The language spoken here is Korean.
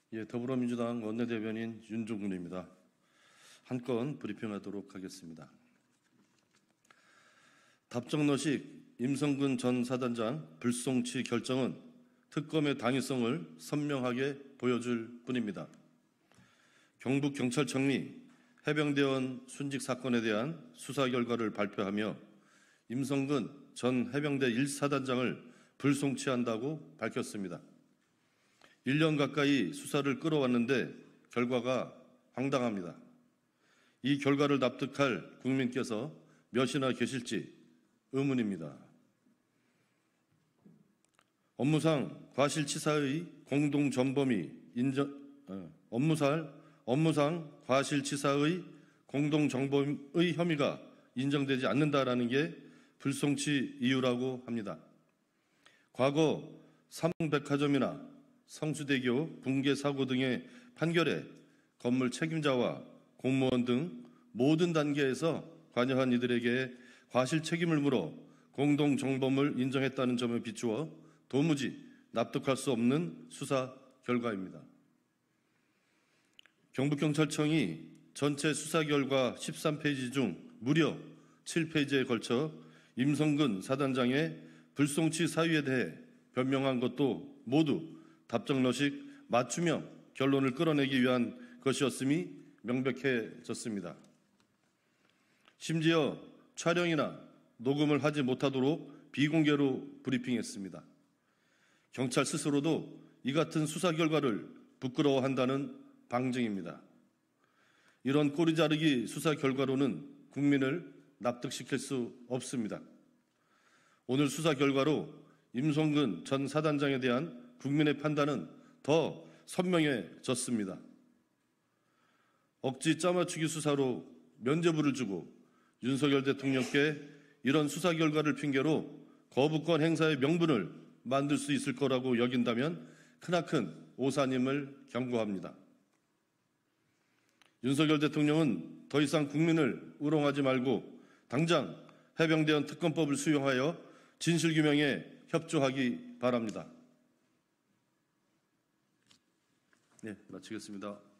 예, 더불어민주당 원내대변인 윤종근입니다. 한 건 브리핑하도록 하겠습니다. 답정너식 임성근 전 사단장 불송치 결정은 특검의 당위성을 선명하게 보여줄 뿐입니다. 경북경찰청이 해병대원 순직 사건에 대한 수사 결과를 발표하며 임성근 전 해병대 1사단장을 불송치한다고 밝혔습니다. 1년 가까이 수사를 끌어왔는데 결과가 황당합니다. 이 결과를 납득할 국민께서 몇이나 계실지 의문입니다. 업무상 과실치사의 공동전범이 업무상 과실치사의 공동정범의 혐의가 인정되지 않는다라는 게 불송치 이유라고 합니다. 과거 삼성백화점이나 성수대교 붕괴 사고 등의 판결에 건물 책임자와 공무원 등 모든 단계에서 관여한 이들에게 과실 책임을 물어 공동정범을 인정했다는 점에 비추어 도무지 납득할 수 없는 수사 결과입니다. 경북경찰청이 전체 수사 결과 13페이지 중 무려 7페이지에 걸쳐 임성근 사단장의 불송치 사유에 대해 변명한 것도 모두 답정너식 맞춤형 결론을 끌어내기 위한 것이었음이 명백해졌습니다. 심지어 촬영이나 녹음을 하지 못하도록 비공개로 브리핑했습니다. 경찰 스스로도 이 같은 수사 결과를 부끄러워한다는 방증입니다. 이런 꼬리 자르기 수사 결과로는 국민을 납득시킬 수 없습니다. 오늘 수사 결과로 임성근 전 사단장에 대한 국민의 판단은 더 선명해졌습니다. 억지 짜맞추기 수사로 면죄부를 주고 윤석열 대통령께 이런 수사 결과를 핑계로 거부권 행사의 명분을 만들 수 있을 거라고 여긴다면 크나큰 오산임을 경고합니다. 윤석열 대통령은 더 이상 국민을 우롱하지 말고 당장 해병대원 특검법을 수용하여 진실규명에 협조하기 바랍니다. 네, 마치겠습니다.